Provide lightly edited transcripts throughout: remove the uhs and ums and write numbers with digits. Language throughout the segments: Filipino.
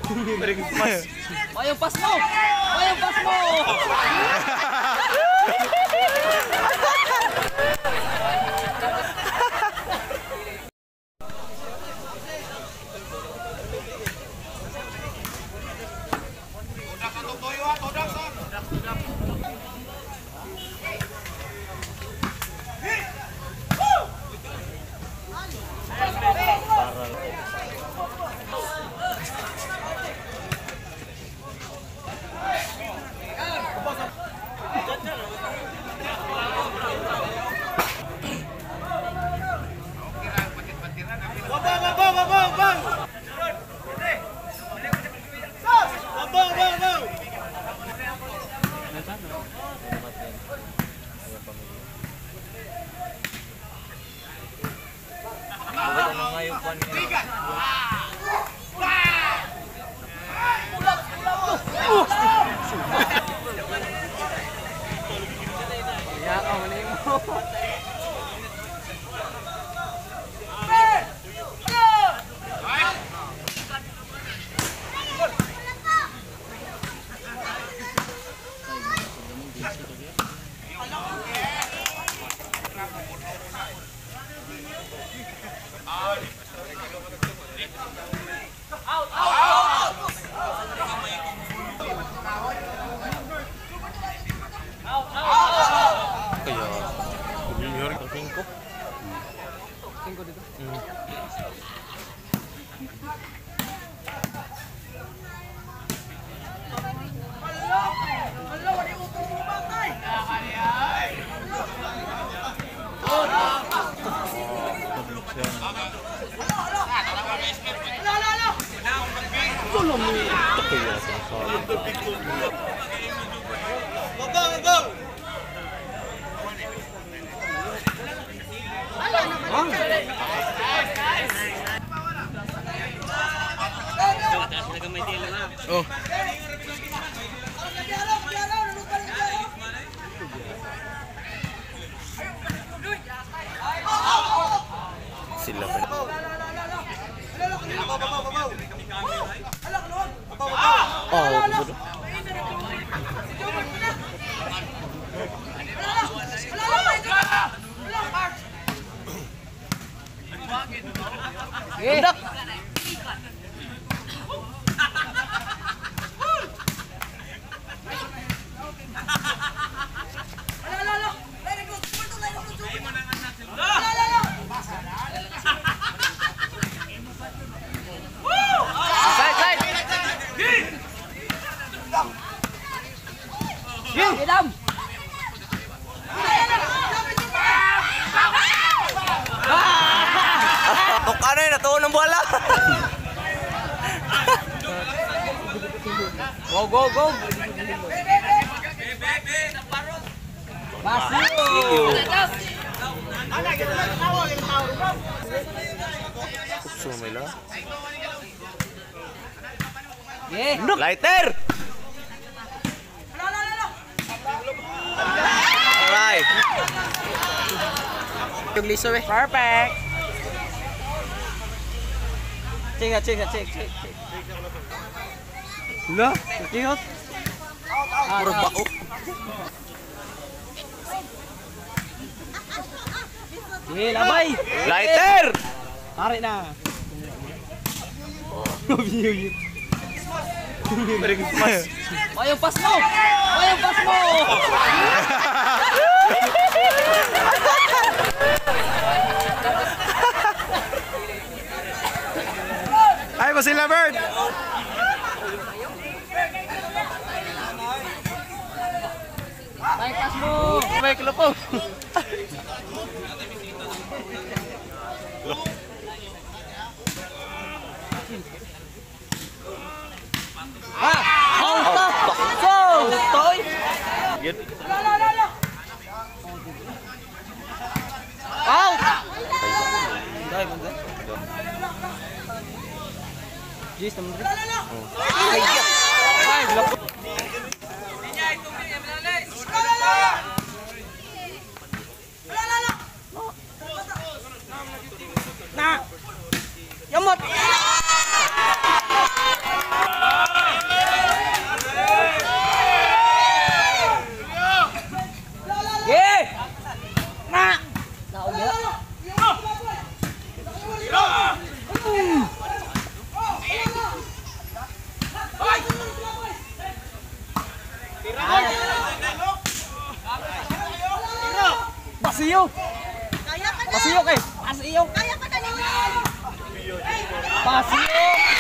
Mayong pas mo! Mayong pas mo! Oh. Sila pa. Ano yun? Natuon ng bola! Go, go, go! Basio! Sumila. Lighter! Alright! Yung liso eh. Perfect! Check. Lah, cihot. Puro bako. Labay! Lighter! Tarik na. Mayong pas mo! Mayong pas mo! Ay, ba sila, Bird? Mayong pas mo! May klupo. Jis, temen. Nah, yamot. Pasiyo. Kaya ka na! Pasiyo kay. Pasiyo. Kaya ka na ninyo! Pasiyo.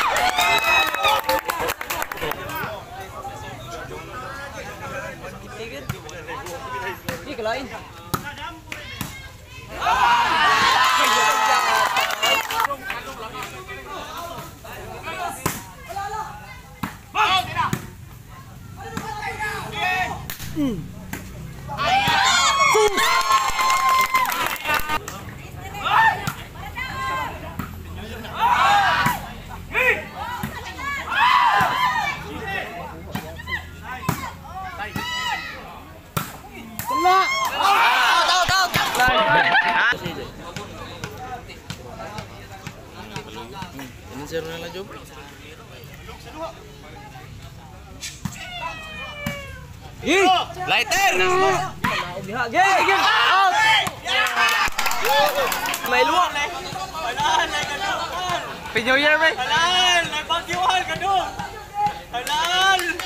Hindi kalain. Kena. Ini seru na job. Ih. Lighter! Biha, game out. May luwak. Pinyo year, bay. Halal! May bagyuhan ka doon! Halal!